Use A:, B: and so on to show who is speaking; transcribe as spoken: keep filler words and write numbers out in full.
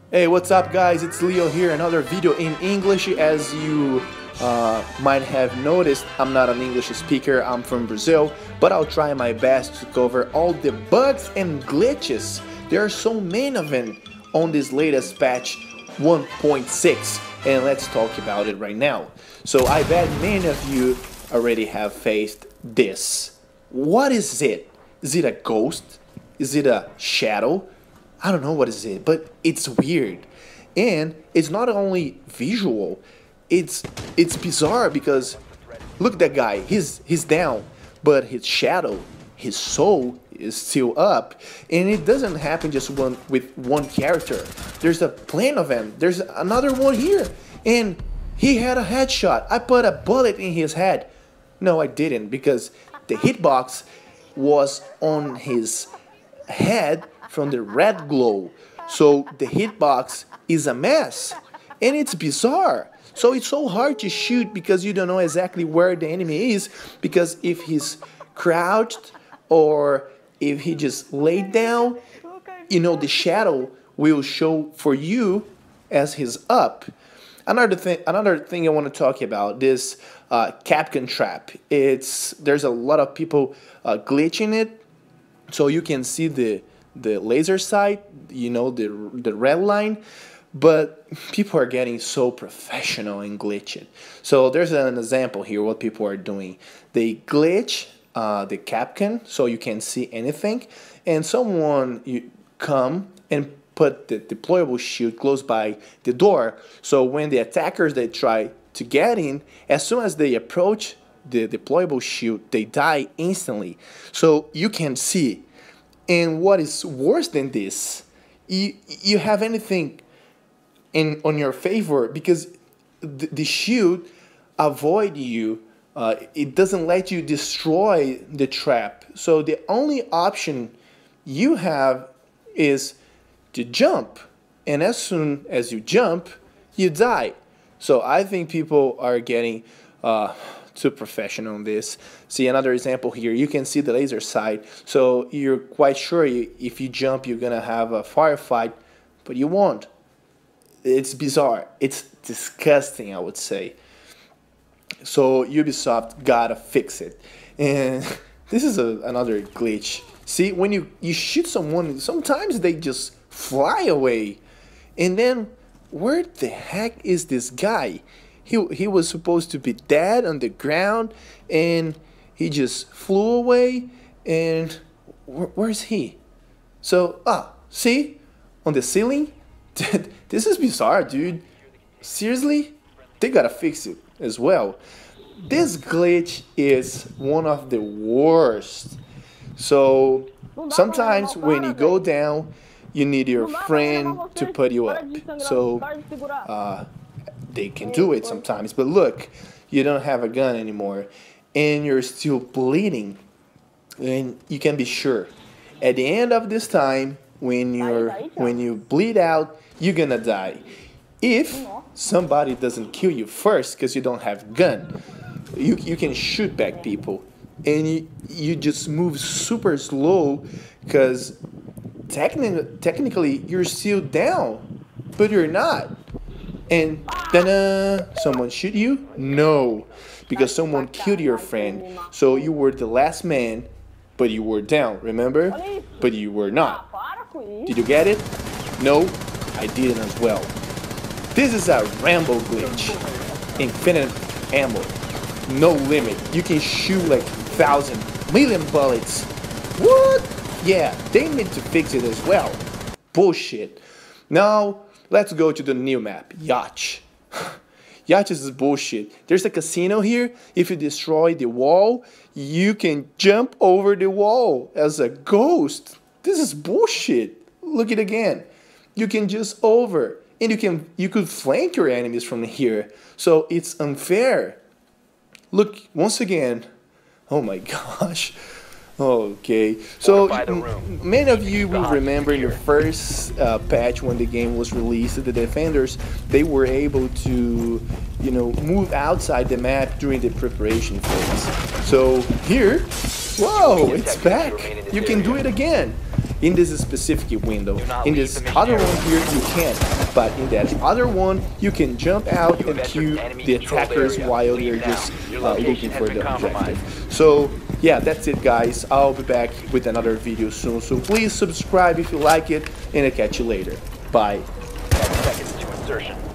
A: Hey, what's up guys? It's Leo here, another video in English. As you uh, might have noticed, I'm not an English speaker, I'm from Brazil, but I'll try my best to cover all the bugs and glitches. There are so many of them on this latest patch one point six, and let's talk about it right now. So I bet many of you already have faced this. What is it? Is it a ghost? Is it a shadow? I don't know what is it, but it's weird. And it's not only visual, it's it's bizarre because look at that guy, he's he's down, but his shadow, his soul is still up. And it doesn't happen just one with one character. There's a plan of them. There's another one here. And he had a headshot. I put a bullet in his head. No, I didn't, because the hitbox was on his head from the red glow. So the hitbox is a mess, and it's bizarre. So it's so hard to shoot because you don't know exactly where the enemy is, because if he's crouched or if he just laid down, you know, the shadow will show for you as he's up. Another thing, another thing I want to talk about, this uh, Capcan trap. It's there's a lot of people uh, glitching it, so you can see the the laser sight, you know, the the red line, but people are getting so professional in glitching. So there's an example here what people are doing. They glitch uh, the Capcan so you can't see anything, and someone you come and put the deployable shield close by the door, so when the attackers they try to get in, as soon as they approach the deployable shield, they die instantly. So you can see. And what is worse than this, you, you have anything in on your favor because the, the shield avoid you, uh, it doesn't let you destroy the trap. So the only option you have is to jump, and as soon as you jump, you die. So I think people are getting uh, too professional on this. See another example here. You can see the laser sight, so you're quite sure you, if you jump you're gonna have a firefight, but you won't. It's bizarre. It's disgusting, I would say. So Ubisoft gotta fix it. And this is a, another glitch. See, when you, you shoot someone, sometimes they just fly away. And then, where the heck is this guy? He, he was supposed to be dead on the ground, and he just flew away, and wh where's he? So, ah, see? On the ceiling? This is bizarre, dude. Seriously? They gotta fix it as well. This glitch is one of the worst. So, sometimes when you go down, you need your friend to put you up. So, uh, they can do it sometimes, but look, you don't have a gun anymore and you're still bleeding, and you can be sure at the end of this time, when you're when you bleed out, you're gonna die if somebody doesn't kill you first, because you don't have gun. You, you can shoot back people, and you, you just move super slow because techni technically you're still down, but you're not. And ta-da! Someone shoot you? No, because someone killed your friend. So you were the last man, but you were down, remember? But you were not. Did you get it? No, I didn't as well. This is a Rambo glitch. Infinite ammo. No limit. You can shoot like thousand, million bullets. What? Yeah, they need to fix it as well. Bullshit. Now, let's go to the new map, Yacht. Yacht is bullshit. There's a casino here. If you destroy the wall, you can jump over the wall as a ghost. This is bullshit. Look it again. You can just over, and you can you could flank your enemies from here. So it's unfair. Look once again. Oh my gosh. Okay, so many of you will remember in the first uh, patch when the game was released, the defenders, they were able to, you know, move outside the map during the preparation phase. So here, whoa, it's back. You can do it again. in this specific window. In this other one here, you can't, but in that other one, you can jump out and kill the attackers while they're just uh, looking for the objective. So yeah, that's it guys. I'll be back with another video soon, so please subscribe if you like it, and I'll catch you later. Bye.
B: ten seconds to insertion.